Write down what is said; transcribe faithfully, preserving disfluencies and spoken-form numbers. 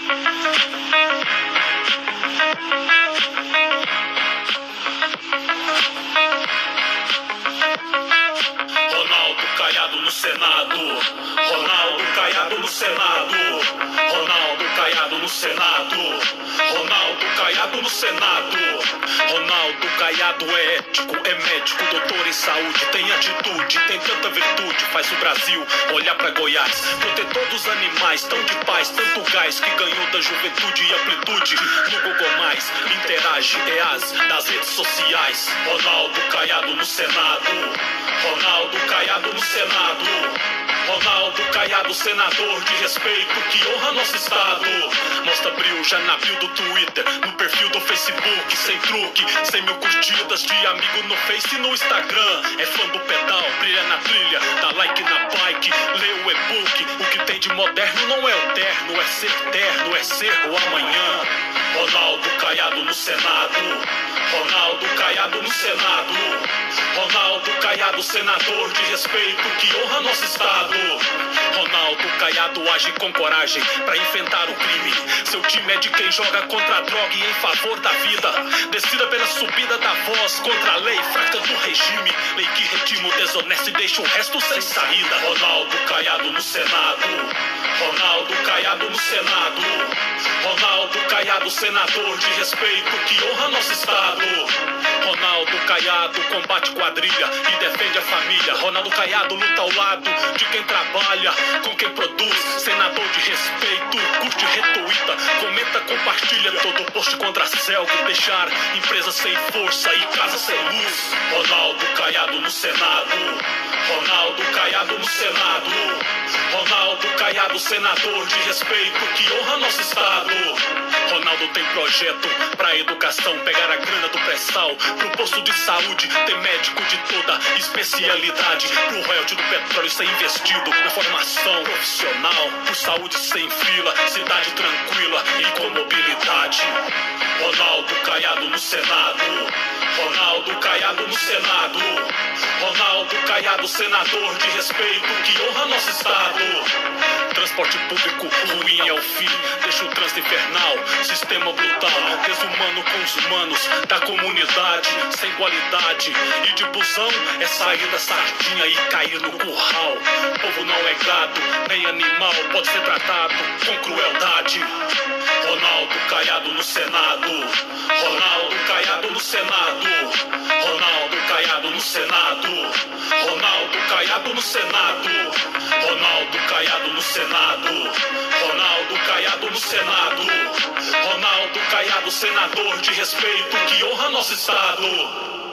Ronaldo Caiado no Senado, Ronaldo Caiado no Senado, Ronaldo Caiado no Senado, Ronaldo Caiado no Senado. Ronaldo Caiado é ético, é médico, doutor em saúde, tem atitude, tem tanta virtude, faz o Brasil olhar pra Goiás, protetor dos animais, tão de paz, tanto gás que ganhou da juventude e amplitude. No Google Mais, interage, é as nas redes sociais. Ronaldo Caiado no Senado, Ronaldo Caiado no Senado, Ronaldo Caiado, senador de respeito que honra nosso estado. Mostra brilho já na bio do Twitter, no perfil do Facebook, sem truque, cem mil curtidas de amigo no Face e no Instagram. É fã do pedal, brilha na trilha, dá like na bike, lê o e-book. O que tem de moderno não é o terno, é ser terno, é ser o amanhã. Ronaldo Caiado no Senado, Ronaldo Caiado no Senado, Ronaldo Caiado, senador de respeito que honra nosso estado. Ronaldo Caiado age com coragem pra enfrentar o crime. Seu time é de quem joga contra a droga e em favor da vida. Decida pela subida da voz contra a lei fraca do regime, lei que retima o desonesto e deixa o resto sem saída. Ronaldo Caiado no Senado, Ronaldo Caiado no Senado, Ronaldo Caiado, senador de respeito que honra nosso estado. Ronaldo Caiado combate quadrilha e defende a família. Ronaldo Caiado luta ao lado de quem trabalha, com quem produz. Senador de respeito, curte, retuita, comenta, compartilha todo post contra a Celg, deixar empresa sem força e casa sem luz. Ronaldo Caiado no Senado, Ronaldo Caiado no Senado, Ronaldo Caiado, senador de respeito que honra nosso estado. Ronaldo tem projeto pra educação, pegar a grana do pré-sal pro posto de saúde, tem médico de toda especialidade, pro royalty do petróleo ser investido na formação profissional, por saúde sem fila, cidade tranquila e com mobilidade. Ronaldo Caiado no Senado, Ronaldo Caiado no Senado, Ronaldo Caiado, senador de respeito que honra nosso estado. Transporte público ruim é o fim, deixa o trânsito infernal, sistema brutal, desumano com os humanos da comunidade, sem qualidade. E de busão é sair da sardinha e cair no curral. O povo não é gado, nem animal, pode ser tratado com crueldade. Ronaldo Caiado no Senado, Ronaldo Caiado no Senado, Ronaldo Caiado no Senado, Ronaldo Caiado no Senado, Ronaldo Caiado no Senado, Ronaldo Caiado no Senado, Ronaldo Caiado, senador de respeito que honra nosso estado.